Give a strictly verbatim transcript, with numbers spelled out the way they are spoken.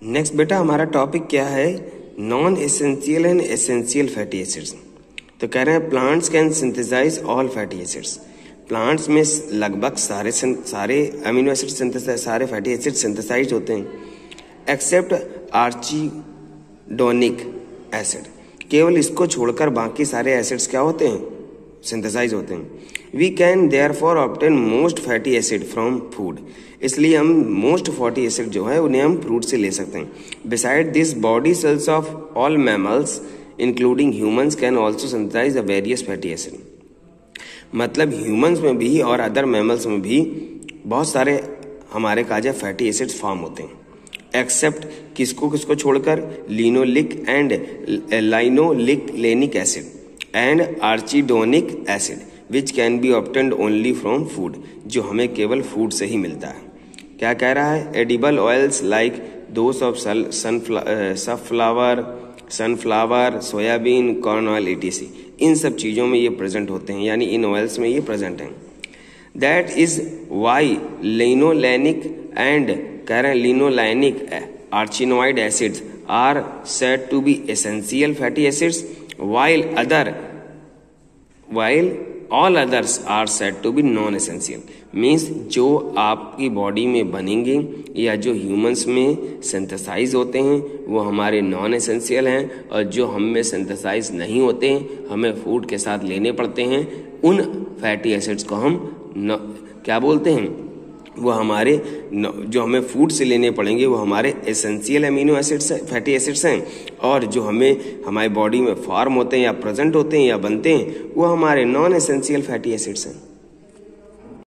Next बेटा हमारा topic क्या है, non essential and essential fatty acids. तो कह रहे हैं plants can synthesize all fatty acids. Plants में लगभग सारे सारे अमीनो एसिड सिंथेसाइज सारे फैटी एसिड सिंथेसाइज होते हैं एक्सेप्ट आर्चिडोनिक एसिड। केवल इसको छोड़कर बाकी सारे एसिड्स क्या होते हैं, सिंथेसाइज होते हैं। We can therefore obtain most fatty acid from food. इसलिए हम मोस्ट फैटी एसिड जो है उन्हें हम फ्रूट से ले सकते हैं। Beside this body cells of all mammals including humans can also synthesize the various fatty acid. मतलब ह्यूमंस में भी और अदर मैमल्स में भी बहुत सारे हमारे काजा फैटी एसिड्स फॉर्म होते हैं एक्सेप्ट किसको किसको छोड़कर, linoleic and linolenic acid and arachidonic acid which can be obtained only from food, जो हमें केवल फूड से ही मिलता है। क्या कह रहा है, edible oils like those of sunflower sunflower soybean corn oil etc, इन सब चीज़ों में ये प्रेजेंट होते हैं, यानी इन ऑयल्स में ये प्रेजेंट हैं। That is why linolenic and कह रहे हैं linolenic arachidonic acids are said to be essential fatty acids while other while all others are said to be non essential। Means जो आपकी बॉडी में बनेंगे या जो ह्यूमंस में सिंथेसाइज होते हैं वो हमारे नॉन एसेंशियल हैं, और जो हम में सिंथेसाइज नहीं होते हैं हमें फूड के साथ लेने पड़ते हैं, उन फैटी एसिड्स को हम न, क्या बोलते हैं, वो हमारे जो हमें फूड से लेने पड़ेंगे वो हमारे essential amino acids fatty acids हैं, और जो हमें हमारी बॉडी में फॉर्म होते हैं या प्रेजेंट होते हैं या बनते हैं वो हमारे नॉन एसेंशियल फैटी एसिड्स हैं।